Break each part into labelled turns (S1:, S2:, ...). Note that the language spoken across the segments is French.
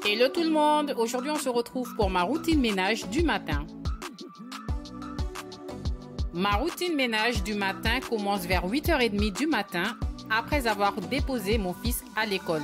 S1: Hello tout le monde, aujourd'hui on se retrouve pour ma routine ménage du matin. Ma routine ménage du matin commence vers 8h30 du matin après avoir déposé mon fils à l'école.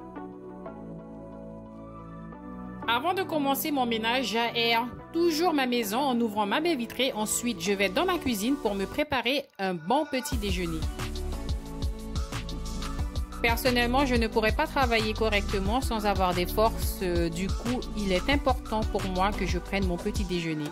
S1: Avant de commencer mon ménage, j'aère toujours ma maison en ouvrant ma baie vitrée. Ensuite, je vais dans ma cuisine pour me préparer un bon petit déjeuner. Personnellement, je ne pourrais pas travailler correctement sans avoir des forces. Du coup, il est important pour moi que je prenne mon petit déjeuner.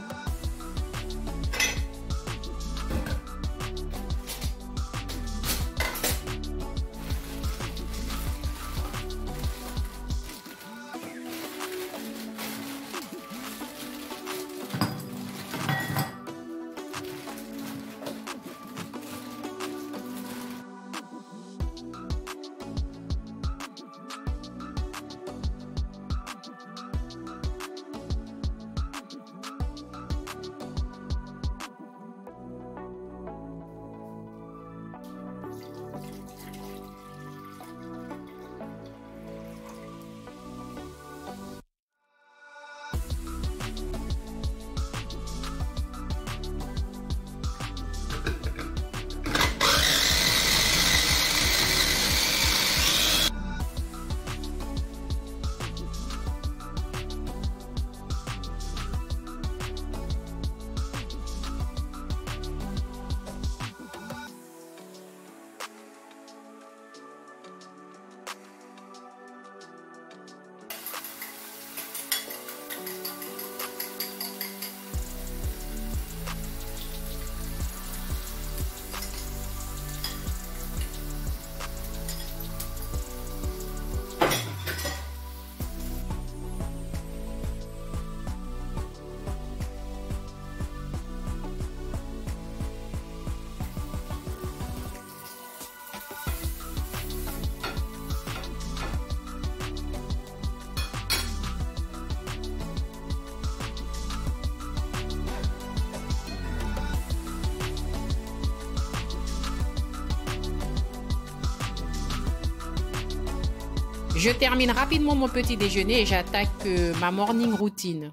S1: Je termine rapidement mon petit déjeuner et j'attaque ma morning routine.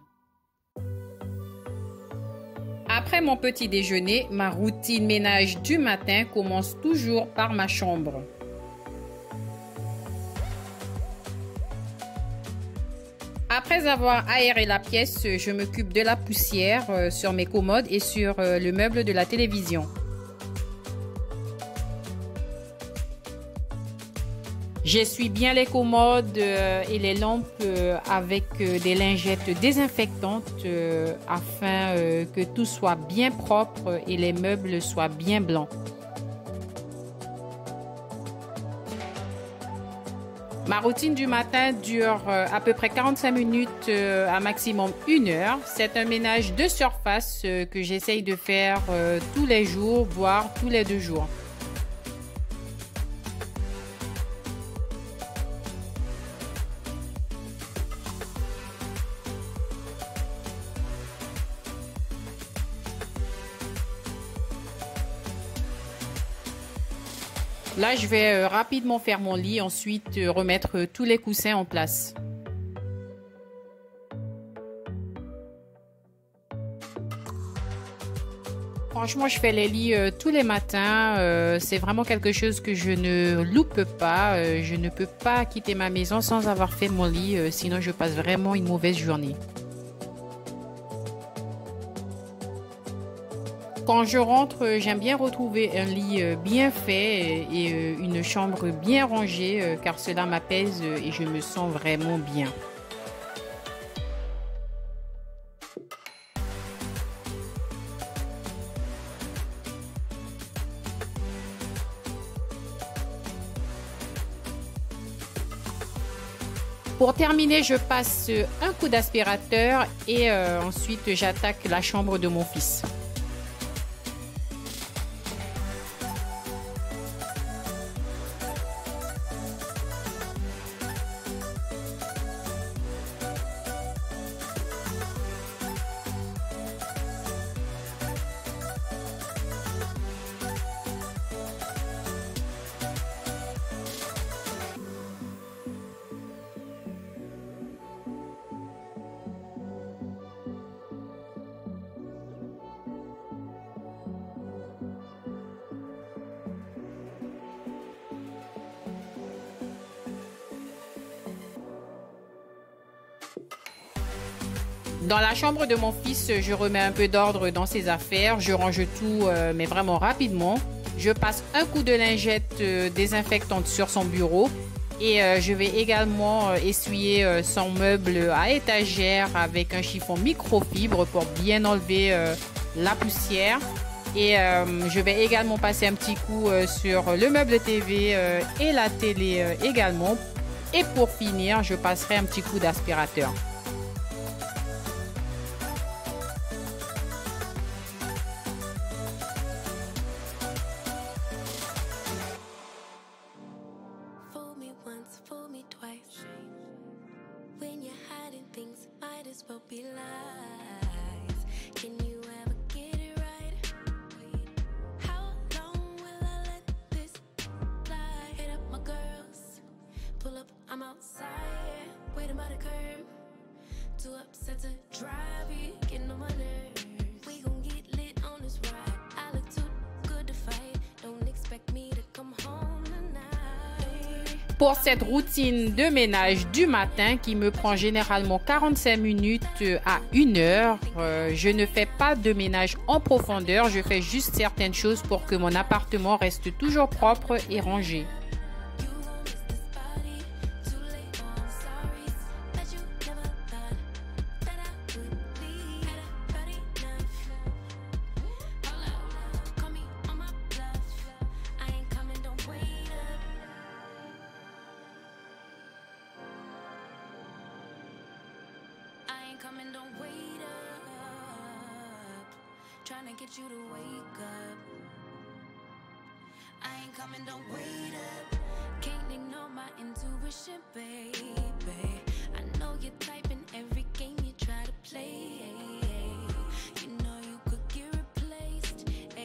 S1: Après mon petit déjeuner, ma routine ménage du matin commence toujours par ma chambre. Après avoir aéré la pièce, je m'occupe de la poussière sur mes commodes et sur le meuble de la télévision. J'essuie bien les commodes et les lampes avec des lingettes désinfectantes afin que tout soit bien propre et les meubles soient bien blancs. Ma routine du matin dure à peu près 45 minutes à maximum 1 heure. C'est un ménage de surface que j'essaye de faire tous les jours, voire tous les 2 jours. Là, je vais rapidement faire mon lit, ensuite remettre tous les coussins en place. Franchement, je fais les lits tous les matins. C'est vraiment quelque chose que je ne loupe pas. Je ne peux pas quitter ma maison sans avoir fait mon lit, sinon je passe vraiment une mauvaise journée. Quand je rentre, j'aime bien retrouver un lit bien fait et une chambre bien rangée car cela m'apaise et je me sens vraiment bien. Pour terminer, je passe un coup d'aspirateur et ensuite j'attaque la chambre de mon fils. Dans la chambre de mon fils, je remets un peu d'ordre dans ses affaires. Je range tout, mais vraiment rapidement. Je passe un coup de lingette désinfectante sur son bureau. Et je vais également essuyer son meuble à étagère avec un chiffon microfibre pour bien enlever la poussière. Et je vais également passer un petit coup sur le meuble TV et la télé également. Et pour finir, je passerai un petit coup d'aspirateur.
S2: I'm outside, waiting by the curb. Too upset to drive, you getting on my nerves. We gon' get lit on this ride. I look too good to fight. Don't expect me to come home tonight.
S1: Pour cette routine de ménage du matin qui me prend généralement 45 minutes à 1 heure, je ne fais pas de ménage en profondeur. Je fais juste certaines choses pour que mon appartement reste toujours propre et rangé.
S2: Coming, don't wait up. Trying to get you to wake up. I ain't coming, don't wait up. Can't ignore my intuition, baby. I know you're typing every game you try to play. You know you could get replaced.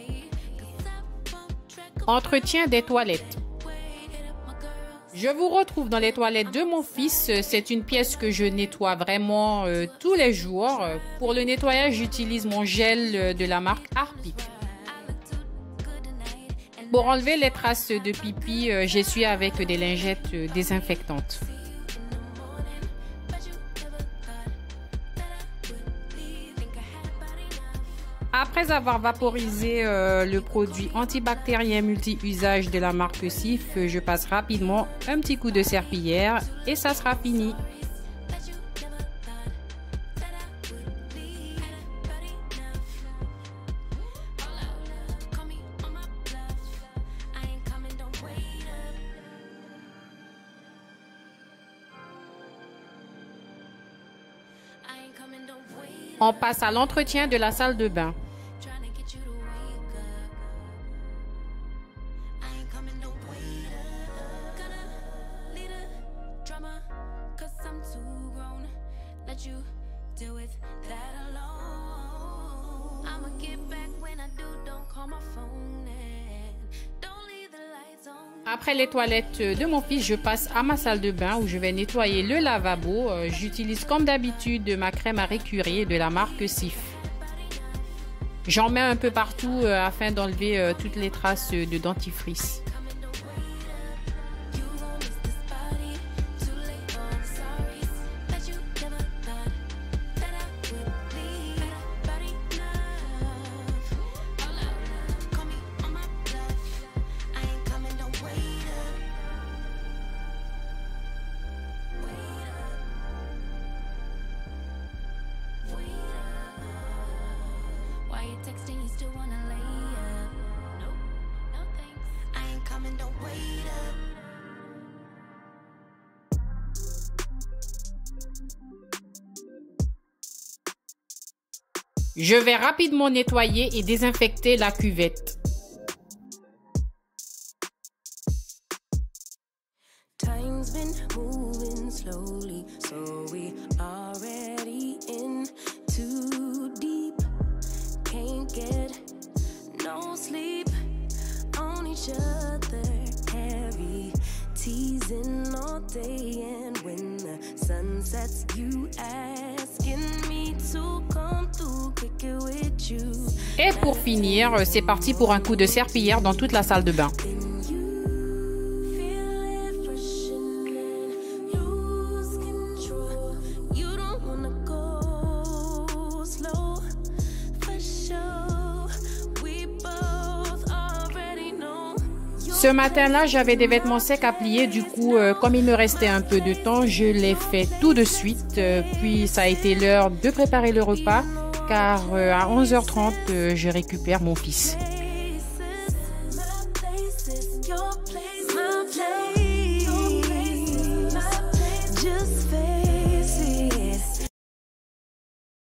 S1: Entretien des toilettes. Je vous retrouve dans les toilettes de mon fils. C'est une pièce que je nettoie vraiment tous les jours. Pour le nettoyage, j'utilise mon gel de la marque Harpic. Pour enlever les traces de pipi, j'essuie avec des lingettes désinfectantes. Après avoir vaporisé le produit antibactérien multi-usage de la marque Cif, je passe rapidement un petit coup de serpillière et ça sera fini. On passe à l'entretien de la salle de bain. Après les toilettes de mon fils, je passe à ma salle de bain où je vais nettoyer le lavabo. J'utilise comme d'habitude ma crème à récurer de la marque Cif. J'en mets un peu partout afin d'enlever toutes les traces de dentifrice. Je vais rapidement nettoyer et désinfecter la cuvette.
S2: Time's been moving slowly, so we already in too deep. Can't get no sleep on each other, heavy teasing all day, and when the sun sets, you asking me to come through quicker with you.
S1: Et pour finir, c'est parti pour un coup de serpillière dans toute la salle de bain. Ce matin-là, j'avais des vêtements secs à plier. Du coup, comme il me restait un peu de temps, je l'ai fait tout de suite. Puis, ça a été l'heure de préparer le repas, car à 11h30, je récupère mon fils.